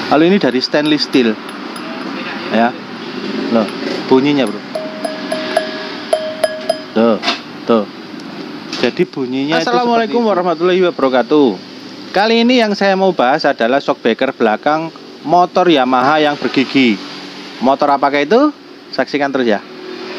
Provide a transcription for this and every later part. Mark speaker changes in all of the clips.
Speaker 1: Kalau ini dari stainless steel. Ya. Loh, bunyinya, Bro. Tuh. Jadi bunyinya. Assalamualaikum warahmatullahi wabarakatuh. Kali ini yang saya mau bahas adalah shockbreaker belakang motor Yamaha yang bergigi. Motor apakah itu? Saksikan terus ya.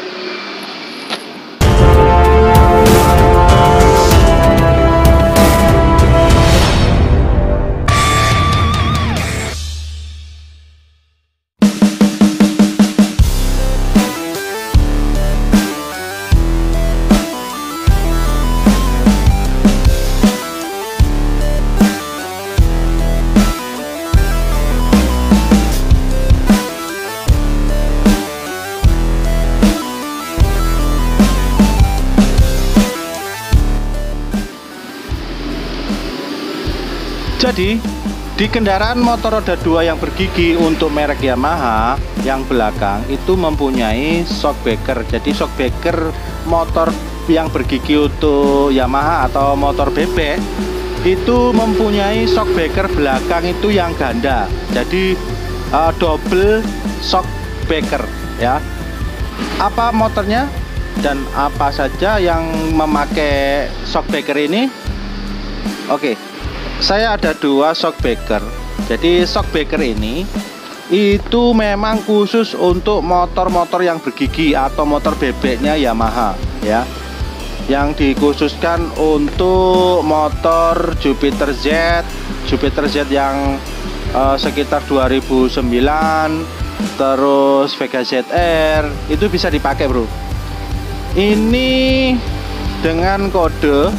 Speaker 1: Jadi di kendaraan motor roda 2 yang bergigi untuk merek Yamaha yang belakang itu mempunyai shockbreaker. Jadi shockbreaker motor yang bergigi untuk Yamaha atau motor bebek itu mempunyai shockbreaker belakang itu yang ganda. Jadi double shockbreaker ya. Apa motornya dan apa saja yang memakai shockbreaker ini? Oke. Saya ada dua shockbreaker. Jadi shockbreaker ini itu memang khusus untuk motor-motor yang bergigi atau motor bebeknya Yamaha ya. Yang dikhususkan untuk motor Jupiter Z yang sekitar 2009, terus Vega ZR itu bisa dipakai, Bro. Ini dengan kode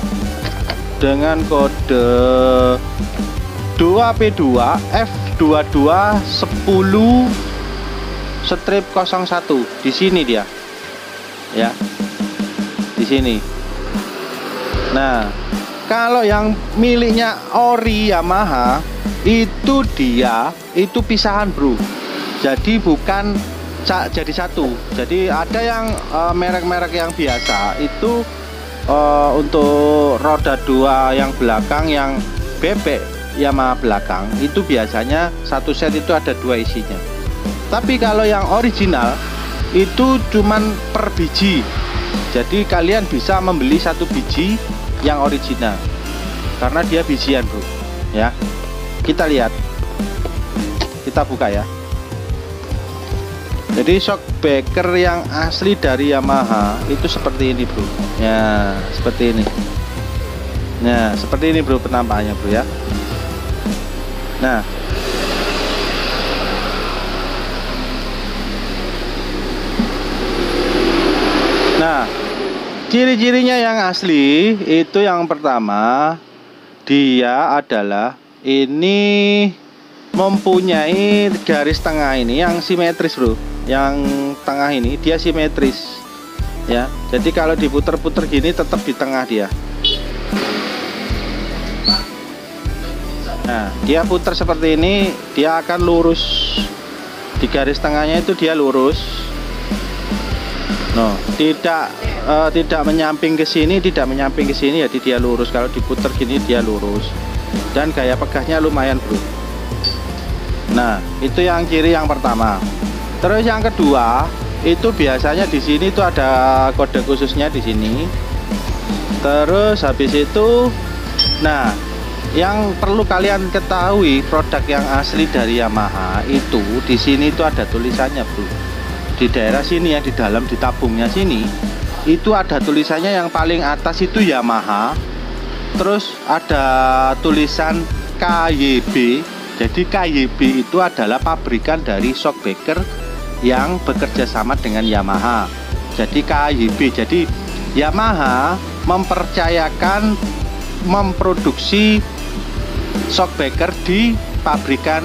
Speaker 1: 2P2 F2210-01 di sini dia ya, di sini. Nah, kalau yang miliknya ori Yamaha itu dia itu pisahan, Bro. Jadi bukan jadi satu. Jadi ada yang merek-merek yang biasa itu untuk roda 2 yang belakang yang bebek Yamaha belakang itu biasanya satu set itu ada 2 isinya. Tapi kalau yang original itu cuman per biji. Jadi kalian bisa membeli 1 biji yang original karena dia bijian, Bro ya. Kita lihat, kita buka ya. Jadi shockbreaker yang asli dari Yamaha itu seperti ini, Bro. Ya, seperti ini. Nah, seperti ini, Bro, penampakannya, Bro ya. Nah, ciri-cirinya yang asli itu yang pertama, dia adalah ini mempunyai garis tengah ini yang simetris, Bro. Yang tengah ini dia simetris ya. Jadi kalau diputer-puter gini tetap di tengah dia. Nah, dia putar seperti ini, dia akan lurus. Di garis tengahnya itu dia lurus. No, tidak menyamping ke sini, tidak menyamping ke sini, jadi dia lurus. Kalau diputar gini dia lurus. Dan gaya pegahnya lumayan, Bro. Nah, itu yang ciri yang pertama. Terus yang kedua, itu biasanya di sini tuh ada kode khususnya di sini. Terus habis itu, nah, yang perlu kalian ketahui produk yang asli dari Yamaha itu di sini tuh ada tulisannya, Bro. Di daerah sini ya, di dalam di tabungnya sini, itu ada tulisannya yang paling atas itu Yamaha. Terus ada tulisan KYB. Jadi KYB itu adalah pabrikan dari shockbreaker yang bekerja sama dengan Yamaha. Jadi KYB, jadi Yamaha mempercayakan memproduksi shockbreaker di pabrikan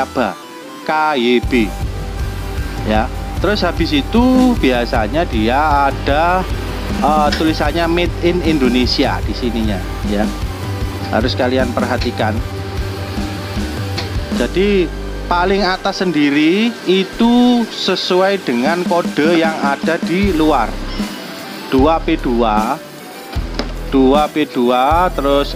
Speaker 1: KYB ya. Terus habis itu biasanya dia ada tulisannya Made in Indonesia di sininya ya. Harus kalian perhatikan. Jadi paling atas sendiri itu sesuai dengan kode yang ada di luar. 2P2 2P2 terus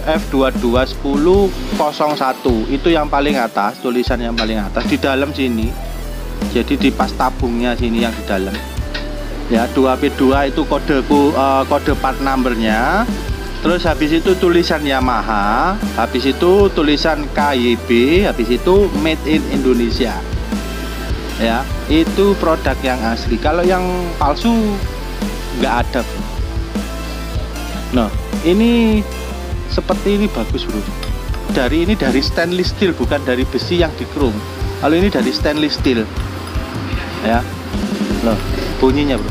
Speaker 1: F221001 itu yang paling atas, tulisan yang paling atas di dalam sini. Jadi di pas tabungnya sini yang di dalam. Ya, 2P2 itu kode part numbernya. Terus habis itu tulisan Yamaha, habis itu tulisan KYB, habis itu Made in Indonesia. Ya, itu produk yang asli. Kalau yang palsu nggak ada. Nah, ini seperti ini bagus bro. Ini dari stainless steel, bukan dari besi yang di chrome. Kalau ini dari stainless steel. Ya, loh bunyinya bro.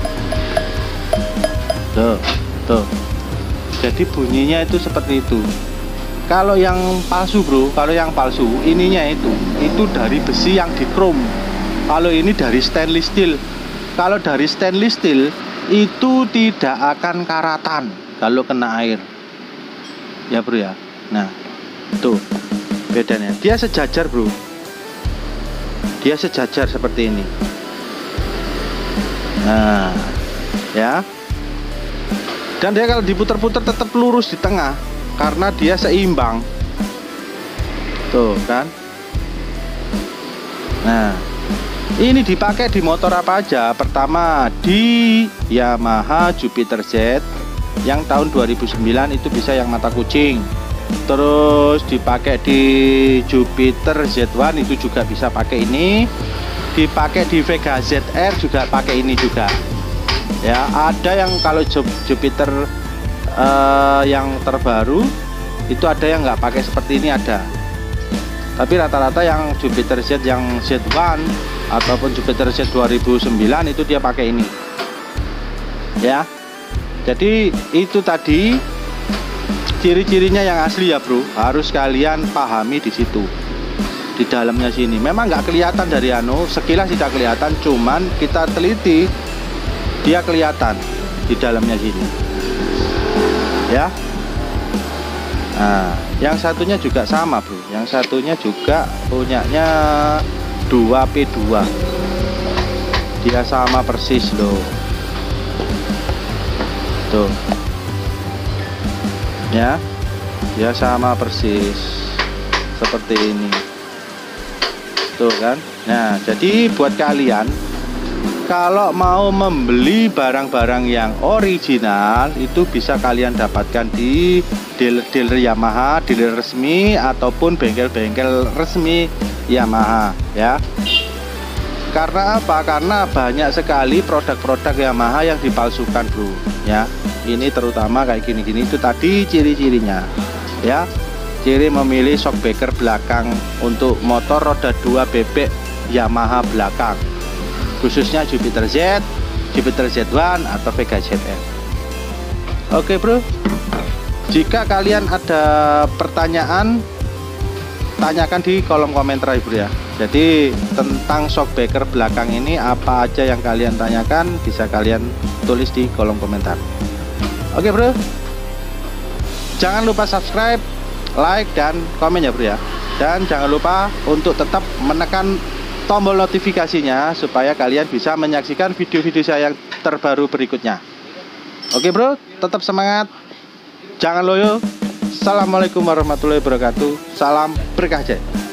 Speaker 1: Tuh. Jadi bunyinya itu seperti itu. Kalau yang palsu bro, kalau yang palsu ininya itu dari besi yang di chrome. Kalau ini dari stainless steel. Kalau dari stainless steel itu tidak akan karatan kalau kena air. Ya bro ya. Nah, tuh bedanya. Dia sejajar bro. Dia sejajar seperti ini. Nah, ya. Dan dia kalau diputar-putar tetap lurus di tengah karena dia seimbang. Tuh kan. Nah, ini dipakai di motor apa aja? Pertama di Yamaha Jupiter Z yang tahun 2009 itu bisa yang mata kucing. Terus dipakai di Jupiter Z1 itu juga bisa pakai ini. Dipakai di Vega ZR juga pakai ini juga. Ya, ada yang kalau Jupiter yang terbaru itu ada yang nggak pakai seperti ini ada. Tapi rata-rata yang Jupiter Z yang Z1 ataupun Jupiter Z 2009 itu dia pakai ini. Ya. Jadi itu tadi ciri-cirinya yang asli ya, bro. Harus kalian pahami di situ. Di dalamnya sini. Memang nggak kelihatan dari sekilas tidak kelihatan, cuman kita teliti dia kelihatan di dalamnya sini. Ya. Nah, yang satunya juga sama, bro. Yang satunya juga punyanya 2P2. Dia sama persis loh. Tuh. Ya. Dia sama persis seperti ini. Tuh kan. Nah, jadi buat kalian kalau mau membeli barang-barang yang original itu bisa kalian dapatkan di dealer Yamaha, dealer resmi ataupun bengkel-bengkel resmi Yamaha ya. Karena apa? Karena banyak sekali produk-produk Yamaha yang dipalsukan, bro. Ya, ini terutama kayak gini-gini itu tadi ciri-cirinya. Ya, ciri memilih shockbreaker belakang untuk motor roda 2 bebek Yamaha belakang. Khususnya Jupiter Z, Jupiter Z1 atau Vega ZR. Oke bro, jika kalian ada pertanyaan tanyakan di kolom komentar ya bro ya. Jadi tentang shockbreaker belakang ini apa aja yang kalian tanyakan bisa kalian tulis di kolom komentar. Oke bro, jangan lupa subscribe, like dan komen ya bro ya. Dan jangan lupa untuk tetap menekan tombol notifikasinya supaya kalian bisa menyaksikan video-video saya yang terbaru berikutnya. Oke bro, tetap semangat, jangan loyo. Assalamualaikum warahmatullahi wabarakatuh. Salam berkah jaya.